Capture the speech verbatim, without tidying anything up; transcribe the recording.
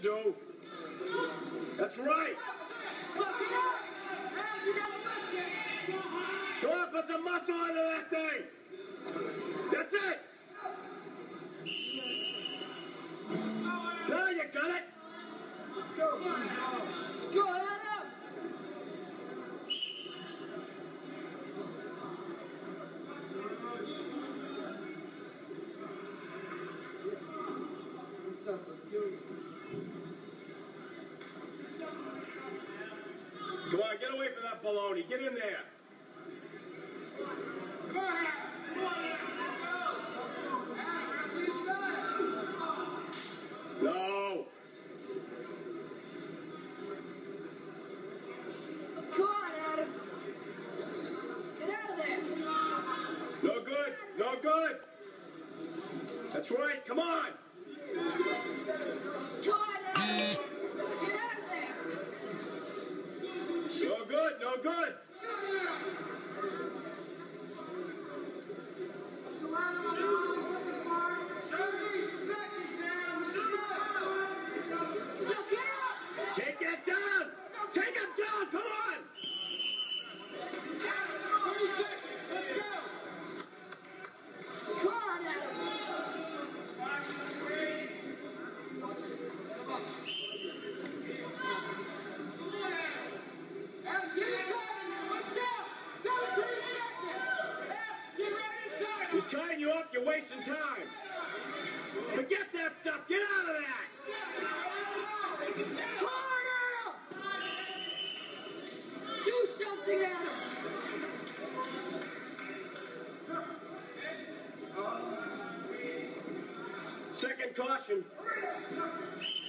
do. That's right. Come on, put some muscle into that thing. That's it. Now you got it. Let's go. Let's go. Adam. What's up? Let's go. Come on, get away from that baloney. Get in there. Come on, Adam. Come on, Adam. Let's go. Adam, that's what he's done. No. Come on, Adam. Get out of there. No good. No good. That's right. Come on. Come on, Adam. Get out of there. No good. No good. Take that down! Take him down! Come on! thirty seconds. Let's go. Come on, Adam. Adam, get inside. Let's go. seventeen seconds. Adam, get right inside. He's tying you up. You're wasting time. Forget that stuff. Get out of that. Come on, Adam. Do something, Adam. Second caution.